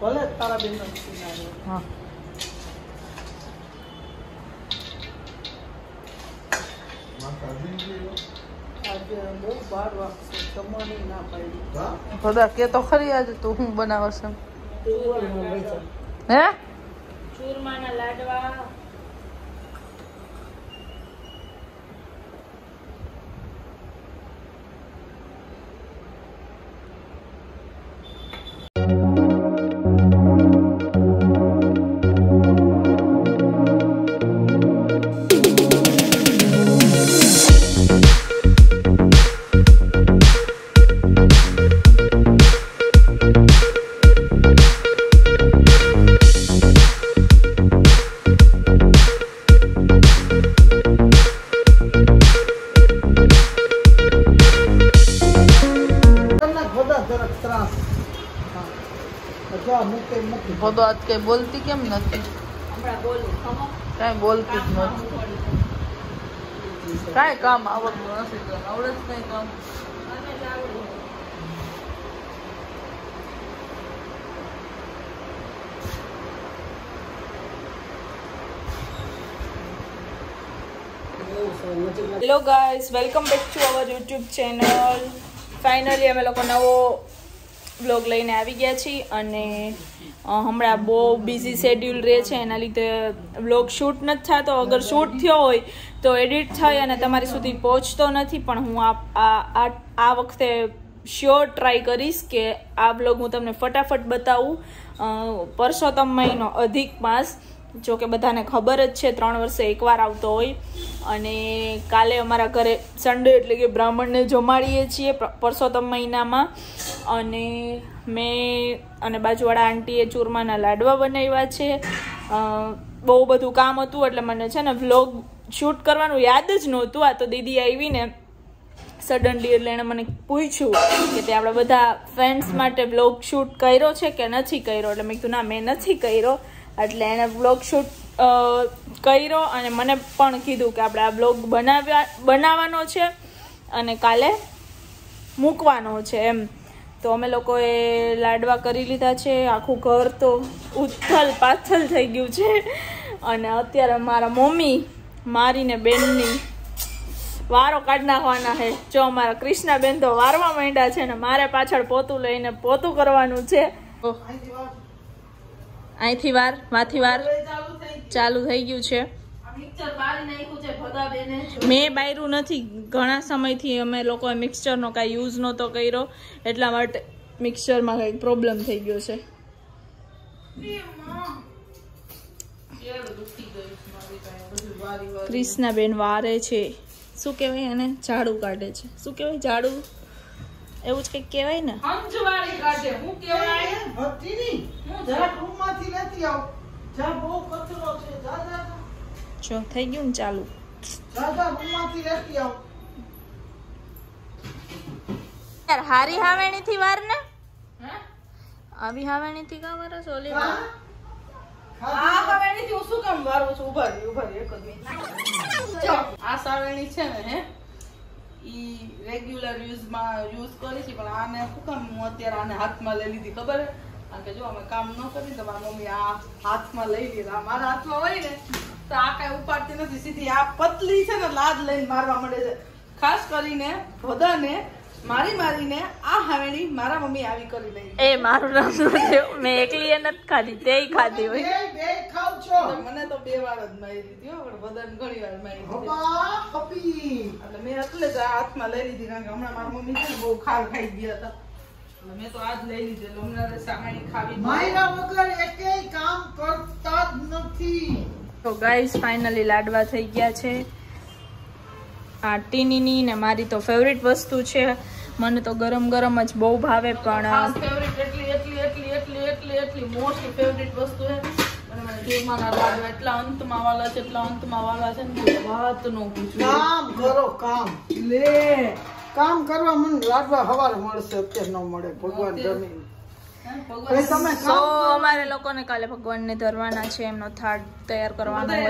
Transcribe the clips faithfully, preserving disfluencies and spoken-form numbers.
ભલે તારા બેન હા બધા કે તો ખરી આજે તું હું બનાવશ હે ચૂરમાના લાડવા બધો આજ કઈ બોલતી કેમ નથી કઈ બોલતી જ નથી કઈ કામ આવડતું નથી આવડે જ કઈ કામ hello guys welcome back to our YouTube channel finally અમે લોકો નવો વ્લોગ લઈને આવી ગયા છીએ અને હમણાં બહુ બિઝી શેડ્યુલ રહે છે એના લીધે વ્લોગ શૂટ નથી થતો અગર શૂટ થયો હોય તો એડિટ થઈ અને તમારી સુધી પહોંચતો નથી પણ હું આ આ વખતે શ્યોર ટ્રાય કરીશ કે આ વ્લોગ હું તમને ફટાફટ બતાવું પરસોત્તમ મહિનો અધિક માસ જો કે બધાને ખબર જ છે ત્રણ વર્ષે એકવાર આવતો હોય અને કાલે અમારા ઘરે સન્ડે એટલે કે બ્રાહ્મણને જમાડીએ છીએ પરસોત્તમ મહિનામાં અને મેં અને બાજુવાળા આંટીએ ચૂરમાના લાડવા બનાવ્યા છે બહુ બધું કામ હતું એટલે મને છે ને વ્લોગ શૂટ કરવાનું યાદ જ નહોતું આ તો દીદી આવીને સડનલી એટલે એણે મને પૂછ્યું કે તે આપણે બધા ફ્રેન્ડ્સ માટે વ્લોગ શૂટ કર્યો છે કે નથી કર્યો એટલે મેં કીધું ના મેં નથી કર્યો એટલે એણે વ્લોગ શૂટ કર્યો અને મને પણ કીધું કે આપણે આ વ્લોગ બનાવ્યા બનાવવાનો છે અને કાલે મૂકવાનો છે એમ તો અમે લોકોએ લાડવા કરી લીધા છે આખું ઘર તો ઉથલ પાથલ થઈ ગયું છે અને અત્યારે મારા મમ્મી મારીને બેનની વારો કાઢી નાખવાના છે જો અમારા કૃષ્ણાબેન તો વારવા માંડ્યા છે ને મારે પાછળ પોતું લઈને પોતું કરવાનું છે અહીંથી વાર માથી વાર ચાલુ થઈ ગયું છે મેં બાયરું નથી ઘણા સમયથી અમે લોકોએ મિક્સચરનો કાંઈ યુઝ નહોતો કર્યો એટલા માટે મિક્સચરમાં કંઈક પ્રોબ્લેમ થઈ ગયો છે કૃષ્ણાબેન વારે છે શું કહેવાય એને ઝાડુ કાઢે છે શું કહેવાય ઝાડુ એવું જ કંઈક કહેવાય ને હંજવાળી કાઢે હું કહેવાય ભટ્ટીની હું જરા રૂમમાંથી લેતી આવ જા બહુ કચરો છે જા જા જો થઈ ગયું ને ચાલુ જા જા રૂમમાંથી લેતી આવ યાર હારી હાવેણી થી વાર ને હે આવી હાવેણી થી કા વારો સોલી આ હાવેણી થી હું શું કામ વારું છું ઉભા રહી ઉભા રહી એક જ મિનિટ જો આ સાવેણી છે ને હે ઈ રેગ્યુલર યુઝ માં યુઝ કરી છે પણ આને શું કામ હું અત્યારે આને હાથમાં લઈ લીધી ખબર હે કારણ કે જો અમે કામ ન કરી તો મારી મમ્મી આ હાથમાં લઈ લીધા મારા હાથમાં હોય ને તો આ કઈ ઉપાડતી નથી સીધી આ પતલી છે ને લાદ લઈને મારવા મળે છે ખાસ કરીને ભોદાને મારી મારીને આ હાવેણી મારા મમ્મી આવી કરી લઈ એ મારું નામ મેં એકલી એ નથી ખાધી તેય ખાધી હોય બે બે ખાવ છો મને તો બે વાર જ મારી લીધી હો પણ બધાને ઘણી વાર મારી લીધી બાપા હપી એટલે મેં એટલે જ આ હાથમાં લઈ લીધી કારણ કે હમણાં મારી મમ્મી છે ને બહુ ખાર ખાઈ ગયા હતા એટલે મેં તો આજ લઈ લીધી એટલે હમણાં સામાણી ખાવી માયરા વગર એકેય કામ કરતા જ નથી તો ગાઈસ ફાઇનલી લાડવા થઈ ગયા છે આ ટીનીની ને મારી તો ફેવરિટ વસ્તુ છે મને તો ગરમ ગરમ જ બહુ ભાવે પણ ફેવરિટ એટલી એટલી એટલી એટલી એટલી એટલી મોસ્ટ ફેવરિટ વસ્તુ છે અને મને ચૂરમાના લાડવા એટલા અંતમાં વાળા છે એટલા અંતમાં વાળા છે ને વાત નો પૂછો કામ કરો કામ લે કામ કરવા મને લાડવા હવાર મળશે અત્યારે ન મળે ભગવાન જમીન સો અમારે લોકોને કાલે ભગવાનને ધરવાના છે એમનો થાળ તૈયાર કરવાનો હોય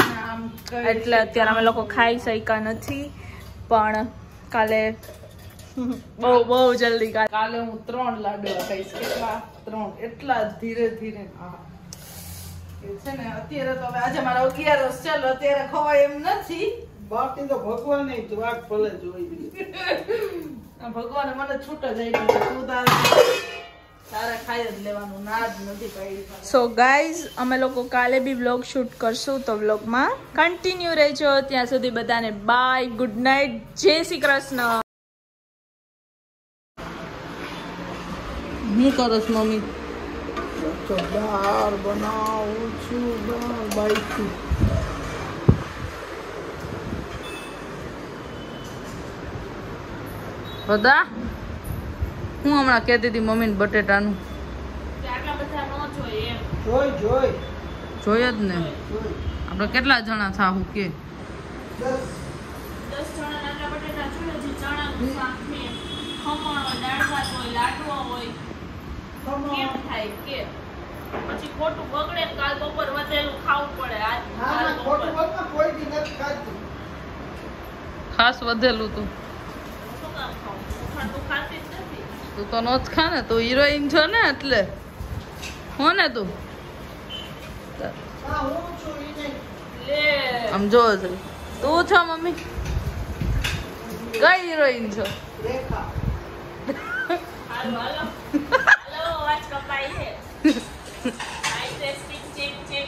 એટલે અત્યારે અમે લોકો ખાઈ શક્યા નથી પણ કાલે બહુ બહુ જલ્દી કાલે કાલે હું ત્રણ લાડવા ખાઈશ. કેટલા? ત્રણ. એટલા ધીરે ધીરે. હા એ છે ને અત્યારે તો હવે આજે મારા અગિયારસ ચાલો અત્યારે ખવાય એમ નથી. બાકી તો ભગવાન નહીં તો વાત ભલે જોઈ. ભગવાને મને છૂટ જ આપી છે. તું તારે તારે ખાઈ જ લેવાનું. ના જ નથી પાડી. સો ગાઈઝ અમે લોકો કાલે બી વ્લોગ શૂટ કરશું તો વ્લોગમાં કન્ટિન્યુ રહેજો. ત્યાં સુધી બધાને બાય, ગુડ નાઇટ, જય શ્રી કૃષ્ણ. હું કરસ મમ્મી? તો દાળ બનાવું છું, દાળ બાઈથી. બધા હું હમણાં કહેતી હતી મમ્મીને બટેટાનું. જોઈ જોઈ જોઈએ જ ને. જોઈ. આપણે કેટલા જણા થાવું કે? દસ. દસ જણા આટલા બટેટા જોઈએ છે. ચણાનું શાક છે, ખમણ હોય, દાળ ભાત હોય, લાડવા હોય. કેમ થાય કે પછી ખોટું બગડે ને કાલ બપોર વધેલું ખાવું પડે. આજ ના ના ખોટું બોલમાં કોઈ દી નથી ખાતી. ખાસ વધેલું તું શું કામ ખાવું? ખાતું ખાતી જ નથી. તું તો નો જ ખા ને. તું હિરોઈન છો ને એટલે હો ને તું. હા હું છું ઈ નહીં. લે આમ જો છે તું છો મમ્મી. કઈ હિરોઈન છો? રેખા. હાલો હાલો હાલો અવાજ કપાય છે. I testing check check.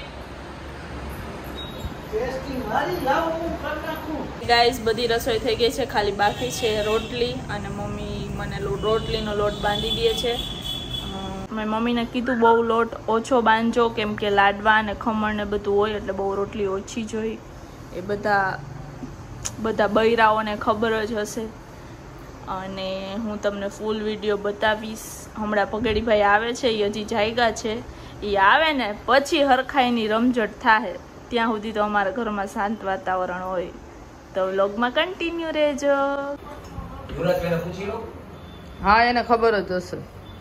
Testing મારી લાવ હું કરી નાખું. ગાઈસ બધી રસોઈ થઈ ગઈ છે. ખાલી બાકી છે રોટલી અને મમ્મી મને લો- રોટલીનો લોટ બાંધી દે છે. મેં મમ્મીને કીધું બહુ લોટ ઓછો બાંધજો કેમ કે લાડવા અને ખમણ ને બધું હોય એટલે બહુ રોટલી ઓછી જોઈ. એ બધા બધા બૈરાઓને ખબર જ હશે અને હું તમને ફૂલ વિડીયો બતાવીશ. હમણાં પગડીભાઈ આવે છે, એ હજી જાયગા છે. એ આવે ને પછી હરખાઈની રમઝટ થાય. ત્યાં સુધી તો અમારા ઘરમાં શાંત વાતાવરણ હોય. તો વ્લોગમાં કન્ટિન્યુ રહેજો. યુવરાજભાઈને પૂછી લો. હા એને ખબર જ હશે.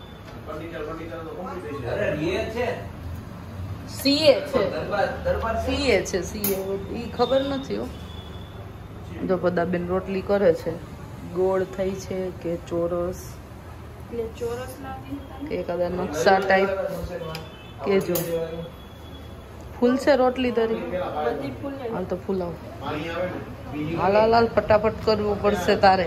અરે રીએ છે. સીએ છે. દરબાર દરબાર છે. સીએ છે સીએ. ઈ ખબર નથી હો. જો પદાબેન રોટલી કરે છે. ગોળ થઈ છે કે ચોરસ એટલે ચોરસ લાગી કે એકાદા નકશા ટાઈપ કે જો ફૂલ છે રોટલી તરી. બધી ફૂલ હાલ તો ફૂલાવ. હાલ હાલ હાલ ફટાફટ કરવું પડશે તારે.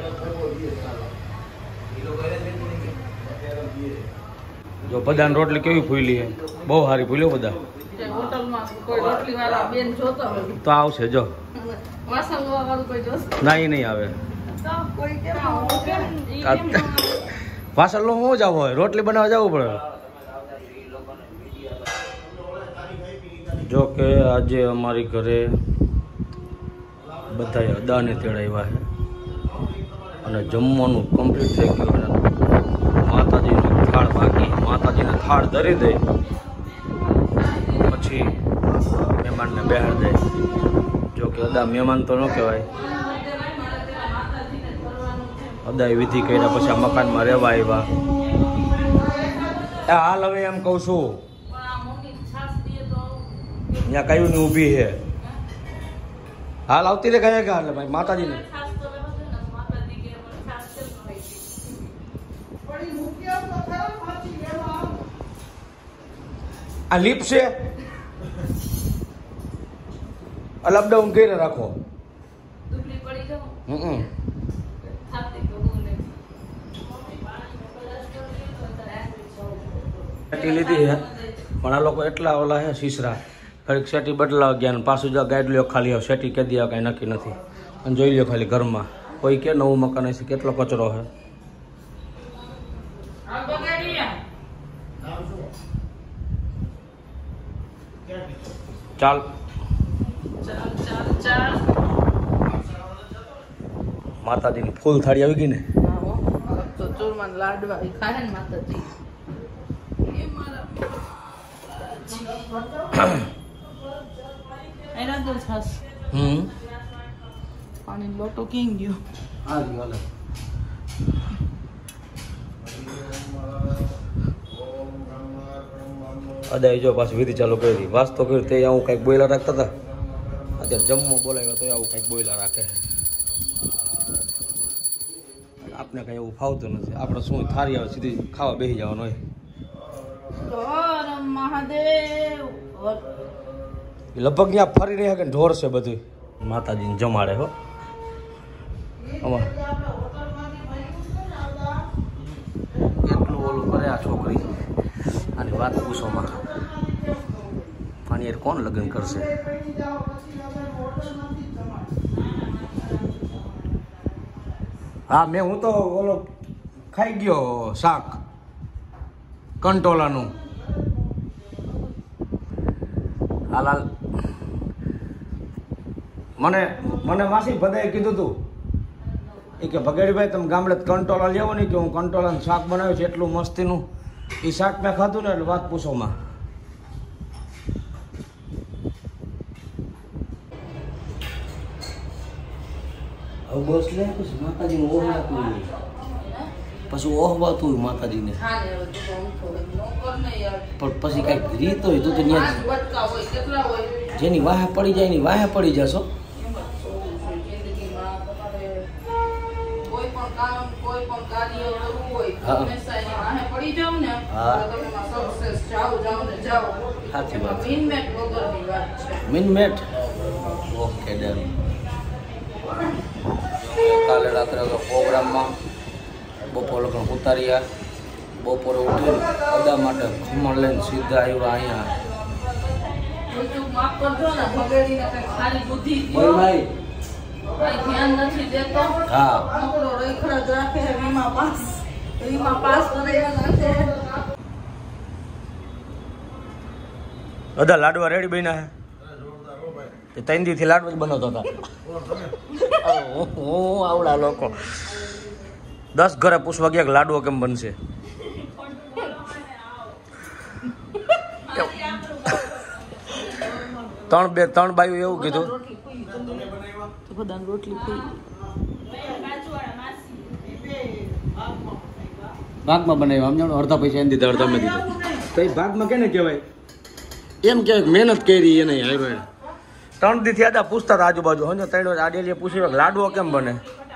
જો બધાને રોટલી કેવી ફૂલી છે? બહુ સારી ફૂલ્યો બધા. હોટલમાં કોઈ રોટલી વાળા બેન જોતા હોય તો આવશે જો. વાસણ ધોવા વાળું કોઈ જોશે ના એ નહીં આવે. તો કોઈ કેમ વાસણ લો હું જાવ હોય રોટલી બનાવવા જવું પડે. જો કે આજે અમારી ઘરે બધાએ અદાને તેડાવ્યા છે અને જમવાનું કમ્પ્લીટ થઈ ગયું અને માતાજીનો થાળ બાકી. માતાજીને થાળ ધરી દે પછી મહેમાનને બેહાડ દે. જો કે અદા મહેમાન તો ન કહેવાય. અદાય વિધિ કર્યા પછી આ મકાનમાં રહેવા આવ્યા. એ હાલ હવે એમ કહું છું ત્યાં કયું ને ઊભી છે. હાલ આવતી રે ગયા ગયા એટલે ભાઈ માતાજીને આ લીપ છે અપડાઉન કરીને રાખો. હમ સેટી લીધી છે પણ આ લોકો એટલા ઓલા છે શીશરા. ઘડીક સેટી બદલાવા ગયા ને પાછું જો ગાઈડ લ્યો ખાલી હવે સેટી કહી દે કાંઈ નક્કી નથી. અને જોઈ લ્યો ખાલી ઘરમાં કોઈ કે નવું મકાન હશે કેટલો કચરો છે. ચાલ માતાજીની ફૂલ થાળી આવી ગઈ ને. તો ચૂરમાન લાડવા ઈ ખાય ને માતાજી. એના તો છાસ હમ પાણી લોટો કિંગ ગયો. આ ગયો હાલે. અદાય જો પાછી વિધિ ચાલુ કરી. વાસ્તો કરી તે આવું કંઈક બોયલા રાખતા હતા. અત્યારે જમવા બોલાવ્યો તો આવું કંઈક બોયલા રાખે. આ આપણે કઈ એવું ફાવતું નથી. આપણે શું થારી આવે સીધી ખાવા બેસી જવાનું હોય. મહાદેવ લગભગ ત્યાં ફરી રહ્યા કે ઢોર છે બધું. માતાજીને જમાડે હો આમાં એટલું ઓલું કરે આ છોકરી. આની વાત પૂછોમાં આની યાર કોણ લગ્ન કરશે? હા મેં હું તો ઓલો ખાઈ ગયો શાક કંટોલાનું. હાલ હાલ મને મને માસી બધાએ કીધું તું એ કે ભગેડીભાઈ તમે ગામડે કંટોલા લેવો નહીં કે હું કંટોલાનું શાક બનાવ્યું છે એટલું મસ્તીનું. એ શાક મેં ખાધું ને એટલે વાત પૂછોમાં. હવે બસ લે પછી માતાજીને ઓહ નાખવું પછી ઓહ વાતું હોય માતાજીને પણ પછી કઈક રીત હોય તો જેની વાહે પડી જાય એની વાહે પડી જશો. મિનમેટ ઓકે ડન. કાલે રાત્રે પ્રોગ્રામમાં બપોર લગ્ન ઉતાર્યા. બપોરે ઉઠીને અદા માટે ખમણ લઈને સીધા આવ્યા અહીંયા. હા અદા લાડવા રેડી બન્યા હે. ત્રણ દી થી લાડવા જ બનાવતા હતા. હું આવડા લોકો દસ ઘરે પૂછવા ગયા લાડવો કેમ બનશે. ત્રણ બે ત્રણ બાયું એવું કીધું ભાગમાં બનાવ્યા. આમ જાણો અડધા પૈસા એમ દીધા અડધા મેં દીધા. કઈ ભાગમાં કેને કહેવાય એમ કહેવાય મહેનત કરી એને આવ્યો. ત્રણ દી થયા હતા પૂછતા હતા આજુબાજુ. સમજો ત્રણ વાર આડેલીએ પૂછ્યું કે લાડવો કેમ બને.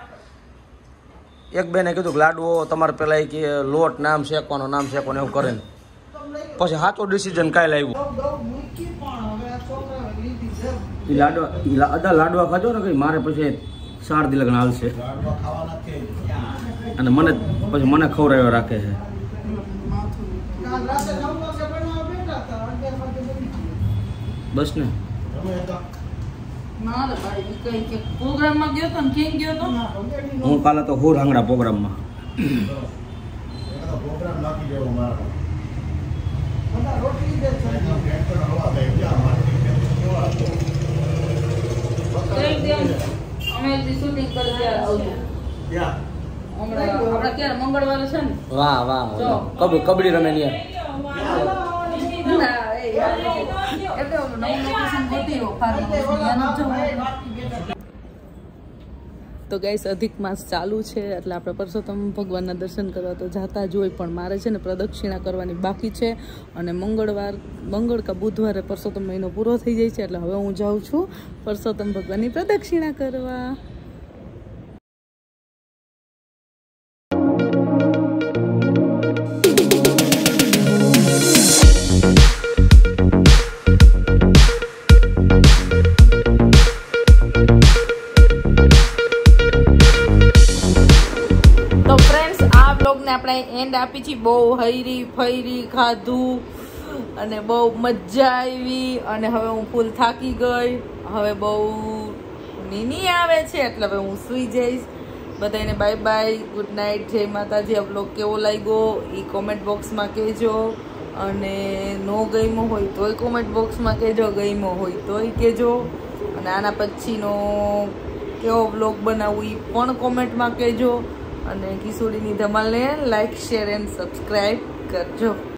એક બેને કીધું કે લાડવો તમારે પેલા એ કે લોટ નામ શેકવાનો નામ શેકવાનો એવું કરે ને પછી સાચો ડિસિઝન કાંઈ લાવ્યું. એ લાડવા અદા લાડવા ખાજો ને કઈ મારે પછી ચાર દી લગ્ન હાલશે અને મને પછી મને ખવડાવ્યા રાખે છે. બસ ને હું કાલે તો હોર હાંગડા પ્રોગ્રામમાં. મંગળવારે છે ને વાહ વાહ કબડ્ડી કબડ્ડી રમે ને તો ગાઈસ અધિક માસ ચાલુ છે એટલે આપણે પરસોત્તમ ભગવાનના દર્શન કરવા તો જાતા જ હોય પણ મારે છે ને પ્રદક્ષિણા કરવાની બાકી છે અને મંગળવાર મંગળ કા બુધવારે પરસોત્તમ મહિનો પૂરો થઈ જાય છે એટલે હવે હું જાઉં છું પરસોત્તમ ભગવાનની પ્રદક્ષિણા કરવા. આપણે એન્ડ આપી છે. બહુ હૈરી ફૈરી ખાધું અને બહુ મજા આવી અને હવે હું ફૂલ થાકી ગઈ. હવે બહુ નીની આવે છે એટલે હવે હું સૂઈ જઈશ. બધાને બાય બાય, ગુડ નાઇટ, જય માતાજી. આ બ્લોગ કેવો લાગ્યો એ કોમેન્ટ બોક્સમાં કહેજો અને નો ગમ્યો હોય તોય કોમેન્ટ બોક્સમાં કહેજો, ગમ્યો હોય તોય કહેજો અને આના પછીનો કેવો બ્લોગ બનાવવું એ પણ કોમેન્ટમાં કહેજો અને કિશોરીની ધમાલને લાઈક શેર એન્ડ સબસ્ક્રાઈબ કરજો.